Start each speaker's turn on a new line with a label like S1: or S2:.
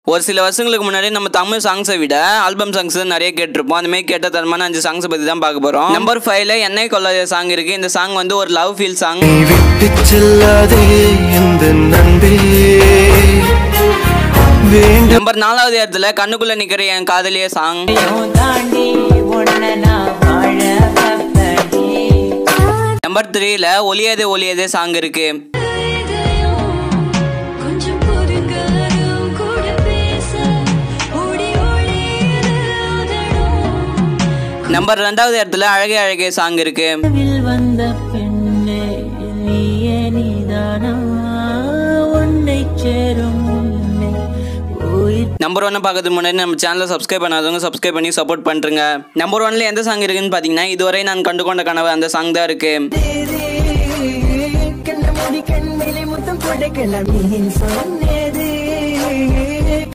S1: ஒரு சில வருஷங்களுக்கு முன்னாடி நம்ம தமிழ் சாங்ஸை விட ஆல்பம் சாங்ஸ் நிறைய கேட்டிருப்போம். அந்த மாதிரி கேட்ட தரமான 5 சாங்ஸ் பத்தி தான் பார்க்க போறோம். நம்பர் 5ல என்னை கொள்ளாத சாங் இருக்கு. இந்த சாங் வந்து ஒரு லவ் ஃபீல் சாங். நம்பர் 4வது இடத்துல கண்ணுக்குள்ள நிக்கிற என் காதலிய சாங். நம்பர் 3ல ஒளியதே ஒளியதே சாங் இருக்கு. நம்பர் 2வது இடத்துல அழகே அழகே சாங் இருக்கு. நம்பர் 1 பார்க்கறதுக்கு முன்னாடி நம்ம சேனலை சப்ஸ்கிரைப் பண்ணாதவங்க சப்ஸ்கிரைப் பண்ணி சப்போர்ட் பண்ணுங்க. நம்பர் 1ல எந்த சாங் இருக்குன்னு பாத்தீங்கன்னா இதுவரை நான் கண்டுகொண்ட கனவு அந்த சாங் தான் இருக்கு.